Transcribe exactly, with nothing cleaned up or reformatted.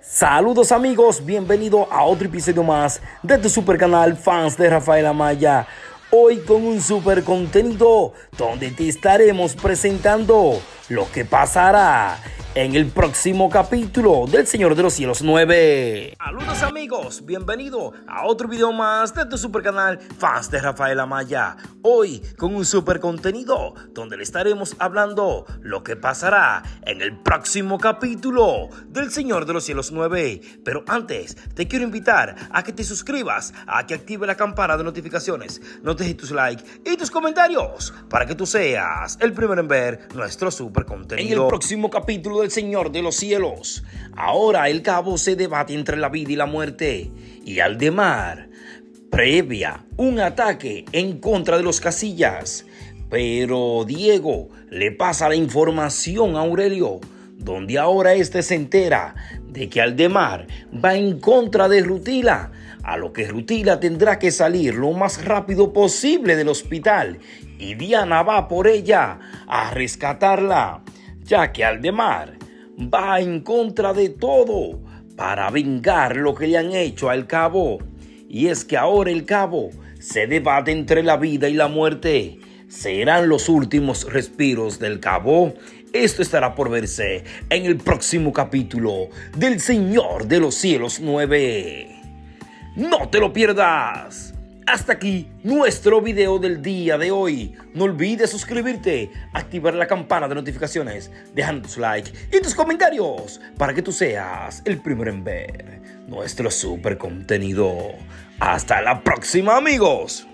Saludos amigos, bienvenido a otro episodio más de tu super canal Fans de Rafael Amaya. Hoy con un super contenido donde te estaremos presentando lo que pasará en el próximo capítulo del Señor de los Cielos nueve. Saludos amigos, bienvenido a otro video más de tu super canal Fans de Rafael Amaya. Hoy con un super contenido donde le estaremos hablando lo que pasará en el próximo capítulo del Señor de los Cielos nueve. Pero antes te quiero invitar a que te suscribas, a que active la campana de notificaciones, no te dejes tus likes y tus comentarios para que tú seas el primero en ver nuestro super contenido. En el próximo capítulo del Señor de los Cielos, ahora el cabo se debate entre la vida y la muerte, y Aldemar previa un ataque en contra de los Casillas, pero Diego le pasa la información a Aurelio, donde ahora este se entera de que Aldemar va en contra de Rutila, a lo que Rutila tendrá que salir lo más rápido posible del hospital, y Diana va por ella a rescatarla, ya que Aldemar va en contra de todo para vengar lo que le han hecho al cabo. Y es que ahora el cabo se debate entre la vida y la muerte. ¿Serán los últimos respiros del cabo? Esto estará por verse en el próximo capítulo del Señor de los Cielos nueve. ¡No te lo pierdas! Hasta aquí nuestro video del día de hoy. No olvides suscribirte, activar la campana de notificaciones, dejando tus likes y tus comentarios para que tú seas el primero en ver nuestro super contenido. Hasta la próxima, amigos.